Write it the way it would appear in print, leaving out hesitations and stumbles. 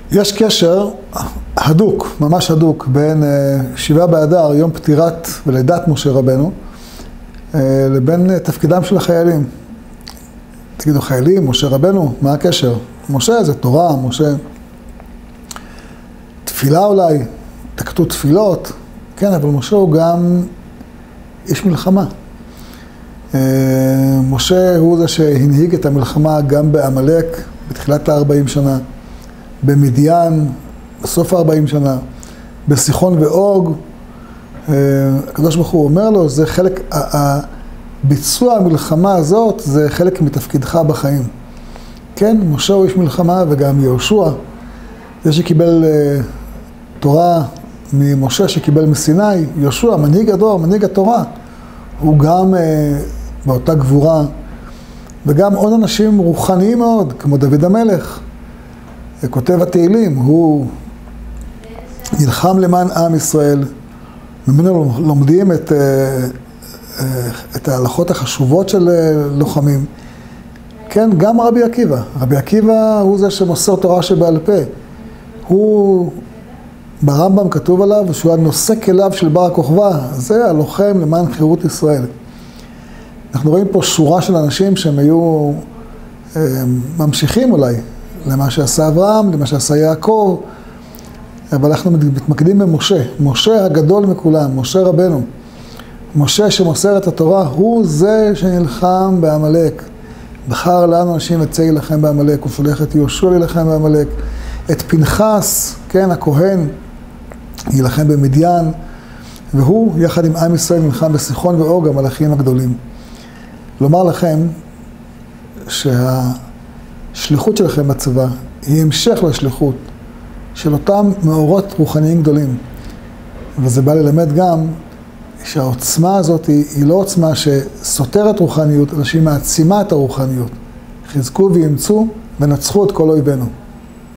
יש קשר הדוק, ממש הדוק, בין 7 באדר, יום פטירת ולידת משה רבנו, לבין תפקידם של החיילים. תגידו, חיילים, משה רבנו, מה הקשר? משה זה תורה, משה תפילה אולי, תקתו תפילות, כן, אבל משה הוא גם איש מלחמה. משה הוא זה שהנהיג את המלחמה גם בעמלק, בתחילת ה-40 שנה, במדיין, בסוף ה-40 שנה, בסיחון ואוג. הקדוש ברוך הוא אומר לו, זה חלק, ביצוע המלחמה הזאת זה חלק מתפקידך בחיים. כן, משה הוא איש מלחמה וגם יהושע, זה שקיבל תורה ממשה שקיבל מסיני, יהושע, מנהיג הדור, מנהיג התורה, הוא גם באותה גבורה, וגם עוד אנשים רוחניים מאוד, כמו דוד המלך, כותב התהילים, הוא נלחם למען עם ישראל, ממנו לומדים את ההלכות החשובות של לוחמים. כן, גם רבי עקיבא. רבי עקיבא הוא זה שמוסר תורה שבעל פה. הוא, ברמב"ם כתוב עליו שהוא הנושא כליו של בר הכוכבא. זה הלוחם למען חירות ישראל. אנחנו רואים פה שורה של אנשים שהם היו ממשיכים אולי למה שעשה אברהם, למה שעשה יעקב, אבל אנחנו מתמקדים במשה. משה הגדול מכולם, משה רבנו. משה שמוסר את התורה, הוא זה שנלחם בעמלק. בחר לנו אנשים יצא להילחם בעמלק, הוא שולח את יהושע להילחם בעמלק, את פנחס, כן, הכהן, להילחם במדיין, והוא יחד עם עם ישראל נלחם בסיחון ואוג, המלאכים הגדולים. לומר לכם שהשליחות שלכם בצבא היא המשך לשליחות של אותם מאורות רוחניים גדולים. וזה בא ללמד גם שהעוצמה הזאת היא לא עוצמה שסותרת רוחניות, אלא שהיא מעצימה את הרוחניות. חזקו וימצאו ונצחו את כל אויבינו.